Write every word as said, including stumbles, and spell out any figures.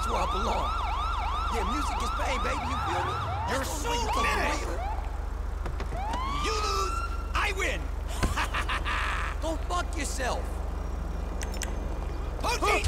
where I belong. Yeah, music is pain, baby, you feel me? You're That's the so only way you come in it. real. You lose, I win! Go fuck yourself. Okay!